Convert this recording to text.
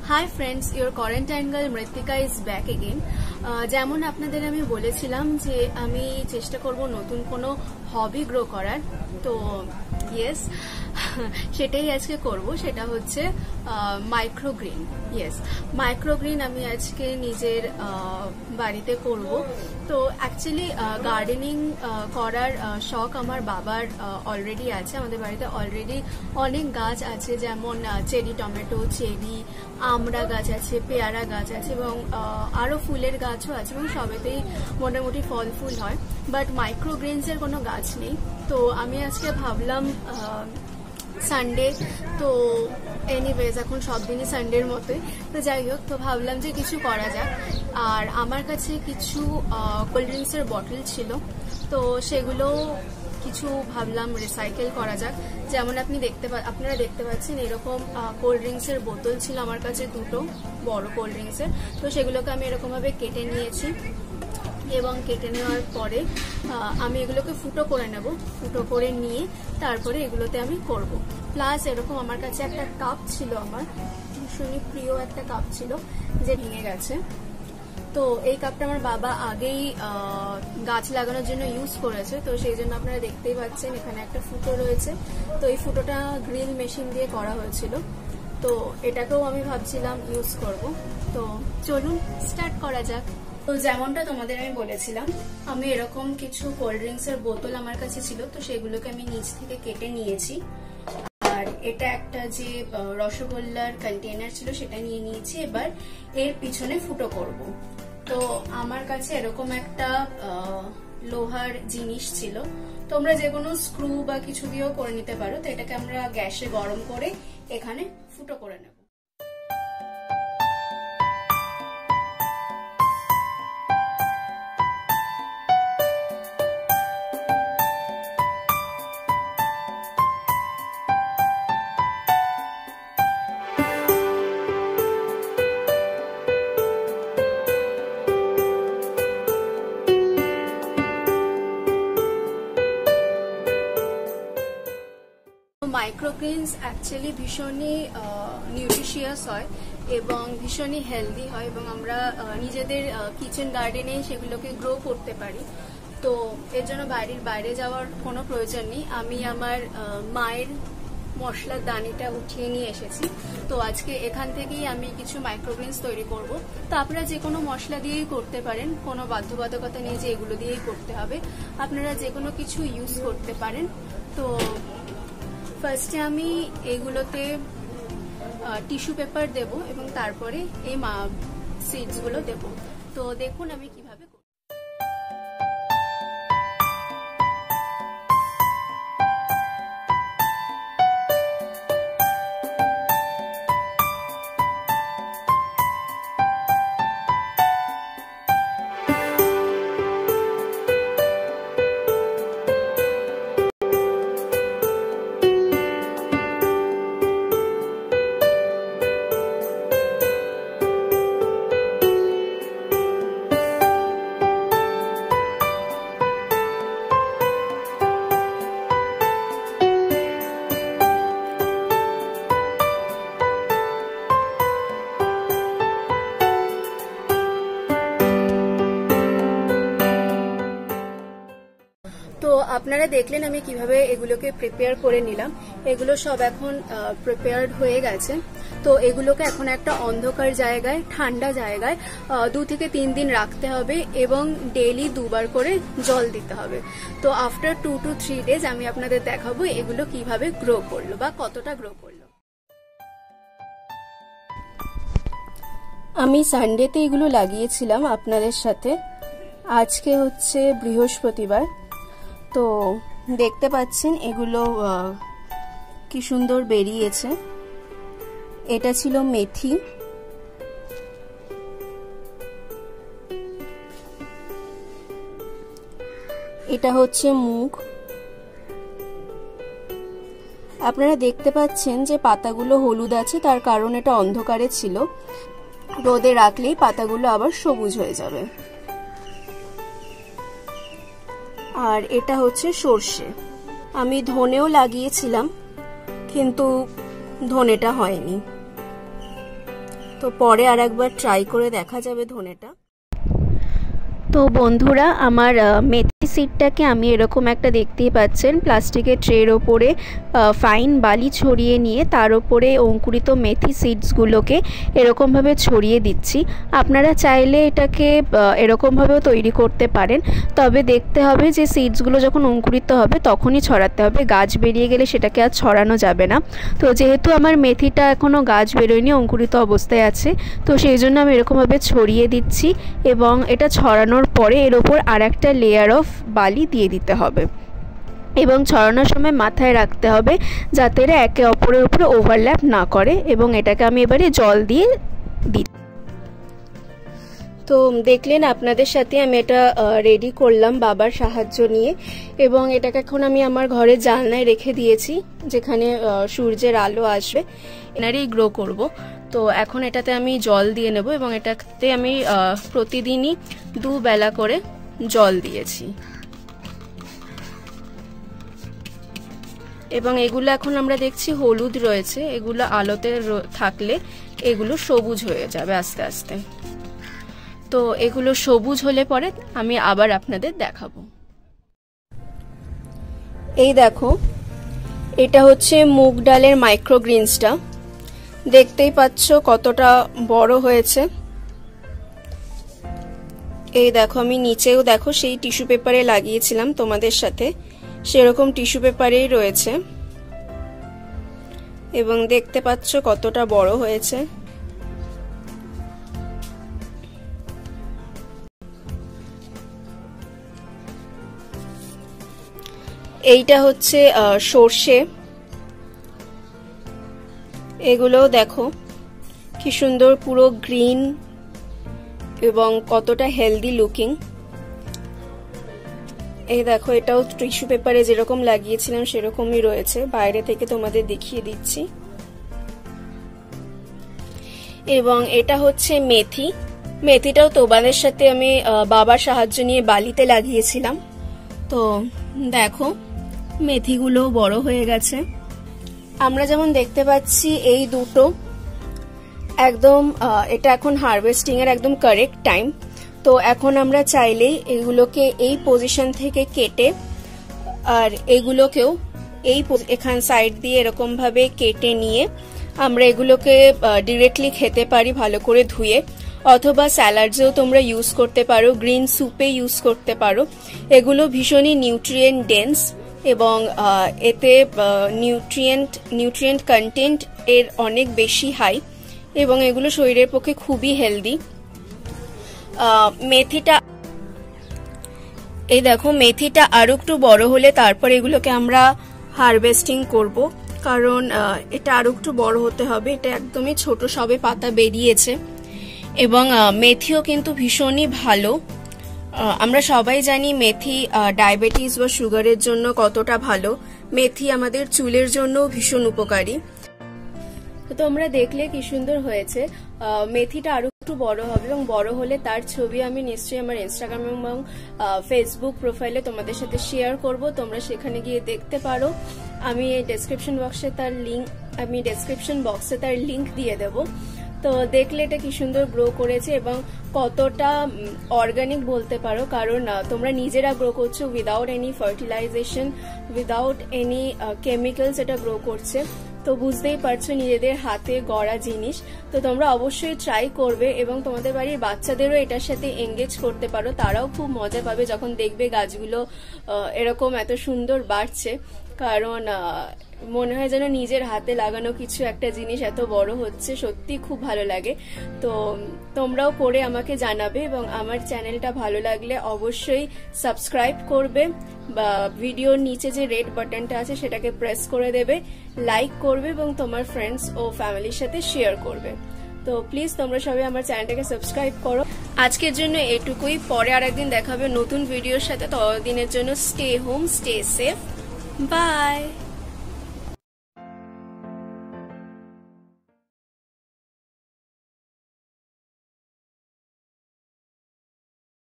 High friends, your quarantine girl Mrittika is back again. যেমন আপনাদের আমি বলেছিলাম যে আমি চেষ্টা করব নতুন কোনো হবি গ্রো করার, তো ইয়েস সেটাই আজকে করব। সেটা হচ্ছে মাইক্রোগ্রিন। ইয়েস, মাইক্রোগ্রিন আমি আজকে নিজের বাড়িতে করব। তো অ্যাকচুয়ালি গার্ডেনিং করার শখ আমার বাবার অলরেডি আছে। আমাদের বাড়িতে অলরেডি অনেক গাছ আছে, যেমন চেরি টমেটো, চেরি, আমড়া গাছ আছে, পেয়ারা গাছ আছে এবং আরও ফুলের গাছও আছে এবং সবেতেই মোটামুটি ফল ফুল হয়। বাট মাইক্রোগ্রিনসের কোনো গাছ নেই। তো আমি আজকে ভাবলাম সানডে, তো এনিওয়েজ এখন সব দিনই সানডের মতোই, তো যাই হোক, তো ভাবলাম যে কিছু করা যাক। আর আমার কাছে কিছু কোল্ড ড্রিঙ্কসের বটল ছিল, তো সেগুলো কিছু ভাবলাম রিসাইকেল করা যাক। যেমন আপনারা দেখতে পাচ্ছেন এরকম কোল্ড ড্রিঙ্কসের বোতল ছিল আমার কাছে, দুটো বড় কোল্ড ড্রিঙ্কসের। তো সেগুলোকে আমি এরকমভাবে কেটে নিয়েছি এবং কেটে নেওয়ার পরে আমি এগুলোকে ফুটো করে নেব। ফুটো করে নিয়ে তারপরে এগুলোতে আমি করব। প্লাস এরকম আমার কাছে একটা কাপ ছিল, আমার ভীষণই প্রিয় একটা কাপ ছিল, যে ভেঙে গেছে। তো এই কাপটা আমার বাবা আগেই গাছ লাগানোর জন্য ইউজ করেছে, তো সেই জন্য আপনারা দেখতেই পাচ্ছেন এখানে একটা ফুটো রয়েছে। তো এই ফুটোটা গ্রিল মেশিন দিয়ে করা হয়েছিল, তো এটাকেও আমি ভাবছিলাম ইউজ করব। তো চলুন স্টার্ট করা যাক। তো যেমনটা তোমাদের আমি বলেছিলাম, আমি এরকম কিছু কোল্ড ড্রিঙ্কসের বোতল আমার কাছে ছিল, তো সেগুলোকে আমি নিচ থেকে কেটে নিয়েছি। আর এটা একটা যে রসগোল্লার কন্টেনার ছিল সেটা নিয়ে নিয়েছি। এবার এর পিছনে ফুটো করব। তো আমার কাছে এরকম একটা লোহার জিনিস ছিল, তোমরা যে কোনো স্ক্রু বা কিছু দিয়েও করে নিতে পারো। তো এটাকে আমরা গ্যাসে গরম করে এখানে ফুটো করে নেব। মাইক্রোগ্রিনস অ্যাকচুয়ালি ভীষণই নিউট্রিশিয়াস হয় এবং ভীষণই হেলদি হয় এবং আমরা নিজেদের কিচেন গার্ডেনে সেগুলোকে গ্রো করতে পারি। তো এর জন্য বাড়ির বাইরে যাওয়ার কোনো প্রয়োজন নেই। আমি আমার মায়ের মশলার দানিটা উঠিয়ে নিয়ে এসেছি, তো আজকে এখান থেকেই আমি কিছু মাইক্রোগ্রিনস তৈরি করব। তো আপনারা যে কোনো মশলা দিয়েই করতে পারেন, কোনো বাধ্যবাধকতা নেই যে এগুলো দিয়েই করতে হবে, আপনারা যে কোনো কিছু ইউজ করতে পারেন। তো ফার্স্টে আমি এগুলোতে টিস্যু পেপার দেব এবং তারপরে এই সিডসগুলো দেব। তো দেখুন আমি কিভাবে করব। তো আপনারা দেখলেন আমি কিভাবে এগুলোকে প্রিপেয়ার করে নিলাম। এগুলো সব এখন প্রিপেয়ার্ড হয়ে গেছে। তো এগুলোকে এখন একটা অন্ধকার জায়গায়, ঠান্ডা জায়গায় 2 থেকে 3 দিন রাখতে হবে এবং ডেইলি 2 বার করে জল দিতে হবে। তো আফটার 2 to 3 ডেজ আমি আপনাদের দেখাবো এগুলো কিভাবে গ্রো করলো বা কতটা গ্রো করলো। আমি সানডেতে এগুলো লাগিয়েছিলাম আপনাদের সাথে। আজকে হচ্ছে বৃহস্পতিবার, তো দেখতে পাচ্ছেন এগুলো কি সুন্দর বেরিয়েছে। এটা ছিল মেথি, এটা হচ্ছে মুগ। আপনারা দেখতে পাচ্ছেন যে পাতাগুলো হলুদ আছে, তার কারণ এটা অন্ধকারে ছিল। রোদে রাখলেই পাতাগুলো আবার সবুজ হয়ে যাবে। আর এটা হচ্ছে সর্ষে। আমি ধনেও লাগিয়েছিলাম, কিন্তু ধনেটা হয়নি। তো পরে আর একবার ট্রাই করে দেখা যাবে ধনেটা। তো বন্ধুরা, আমার মেথি সিডটাকে আমি এরকম একটা দেখতেই পাচ্ছেন প্লাস্টিকের ট্রের ওপরে ফাইন বালি ছড়িয়ে নিয়ে তার ওপরে অঙ্কুরিত মেথি সিডসগুলোকে এরকমভাবে ছড়িয়ে দিচ্ছি। আপনারা চাইলে এটাকে এরকমভাবেও তৈরি করতে পারেন, তবে দেখতে হবে যে সিডসগুলো যখন অঙ্কুরিত হবে তখনই ছড়াতে হবে, গাছ বেরিয়ে গেলে সেটাকে আর ছড়ানো যাবে না। তো যেহেতু আমার মেথিটা এখনও গাছ বেরোয়নি, অঙ্কুরিত অবস্থায় আছে, তো সেই জন্য আমি এরকমভাবে ছড়িয়ে দিচ্ছি এবং এটা ছড়ানোর পরে এর ওপর আর একটা লেয়ার অফ বালি দিয়ে দিতে হবে এবং ছড়ানোর সময় মাথায় রাখতে হবে যাতে এরা একে অপরের উপরে ওভারল্যাপ না করে। এবং এটাকে আমি এবারে জল দিয়ে দিই। তো দেখলেন, আপনাদের সাথে আমি এটা রেডি করলাম বাবার সাহায্য নিয়ে এবং এটাকে এখন আমি আমার ঘরের জানলায় রেখে দিয়েছি যেখানে সূর্যের আলো আসবে, এনারেই গ্রো করব। তো এখন এটাতে আমি জল দিয়ে নেব এবং এটাতে আমি প্রতিদিনই 2 বেলা করে জল দিয়েছি এবং এগুলো এখন আমরা দেখছি হলুদ রয়েছে, এগুলো আলোতে থাকলে এগুলো সবুজ হয়ে যাবে আস্তে আস্তে। তো এগুলো সবুজ হলে পরে আমি আবার আপনাদের দেখাবো। এই দেখো, এটা হচ্ছে মুগ ডালের মাইক্রোগ্রিনসটা, দেখতেই পাচ্ছ কতটা বড় হয়েছে। এই দেখো, আমি নিচেও দেখো সেই টিস্যু পেপারে লাগিয়েছিলাম তোমাদের সাথে, সেরকম টিস্যু পেপারেই রয়েছে এবং দেখতে পাচ্ছ কতটা বড় হয়েছে। এইটা হচ্ছে সর্ষে, এগুলোও দেখো কি সুন্দর পুরো গ্রিন এবং কতটা হেলদি লুকিং। এই দেখো, এটাও টিস্যু পেপারে যেরকম লাগিয়েছিলাম সেরকমই রয়েছে, বাইরে থেকে তোমাদের দেখিয়ে দিচ্ছি। এবং এটা হচ্ছে মেথি, মেথিটাও তোমাদের সাথে আমি বাবার সাহায্য নিয়ে বালিতে লাগিয়েছিলাম। তো দেখো, মেথিগুলো বড় হয়ে গেছে। আমরা যেমন দেখতে পাচ্ছি এই দুটো একদম এটা এখন হারভেস্টিং এর একদম কারেক্ট টাইম। তো এখন আমরা চাইলেই এগুলোকে এই পজিশন থেকে কেটে আর এগুলোকেও এই এখান সাইড দিয়ে এরকম ভাবে কেটে নিয়ে আমরা এগুলোকে ডিরেক্টলি খেতে পারি ভালো করে ধুয়ে, অথবা স্যালাডসেও তোমরা ইউজ করতে পারো, গ্রিন স্যুপে ইউজ করতে পারো। এগুলো ভীষণই নিউট্রিয়েন্ট ডেন্স এবং এতে নিউট্রিয়েন্ট কন্টেন্ট এর অনেক বেশি হাই এবং এগুলো শরীরের পক্ষে খুবই হেলদি। মেথিটা, এই দেখো, মেথিটা আরো একটু বড় হলে তারপর এগুলোকে আমরা হারভেস্টিং করব, কারণ এটা আরো একটু বড় হতে হবে। এটা একদমই ছোট, সবে পাতা বেরিয়েছে এবং মেথিও কিন্তু ভীষণই ভালো। আমরা সবাই জানি মেথি ডায়াবেটিস বা সুগারের জন্য কতটা ভালো। মেথি আমাদের চুলের জন্য ভীষণ উপকারী। তো তোমরা দেখলে কি সুন্দর হয়েছে। মেথিটা আরো একটু বড় হবে এবং বড় হলে তার ছবি আমি নিশ্চয়ই আমার ইনস্টাগ্রাম এবং ফেসবুক প্রোফাইলে তোমাদের সাথে শেয়ার করব, তোমরা সেখানে গিয়ে দেখতে পারো। আমি ডেসক্রিপশন বক্সে তার লিংক দিয়ে দেব। তো দেখলে এটা কি সুন্দর গ্রো করেছে এবং কতটা অর্গানিক বলতে পারো, কারণ তোমরা নিজেরা গ্রো করছো without any fertilisation, without any chemicals এটা গ্রো করছে। তো বুঝতেই পারছো নিজেদের হাতে গড়া জিনিস। তো তোমরা অবশ্যই ট্রাই করবে এবং তোমাদের বাড়ির বাচ্চাদেরও এটার সাথে এঙ্গেজ করতে পারো, তারাও খুব মজা পাবে যখন দেখবে গাছগুলো এরকম এত সুন্দর বাড়ছে, কারণ মনে হয় যেন নিজের হাতে লাগানো কিছু একটা জিনিস এত বড় হচ্ছে, সত্যি খুব ভালো লাগে। তো তোমরাও করে আমাকে জানাবে এবং আমার চ্যানেলটা ভালো লাগলে অবশ্যই সাবস্ক্রাইব করবে বা ভিডিওর নিচে যে রেড বাটনটা আছে সেটাকে প্রেস করে দেবে, লাইক করবে এবং তোমার ফ্রেন্ডস ও ফ্যামিলির সাথে শেয়ার করবে। তো প্লিজ তোমরা সবাই আমার চ্যানেলটাকে সাবস্ক্রাইব করো। আজকের জন্য এটুকুই, পরে আর একদিন দেখা হবে নতুন ভিডিওর সাথে। ততদিনের জন্য stay home, stay safe, by.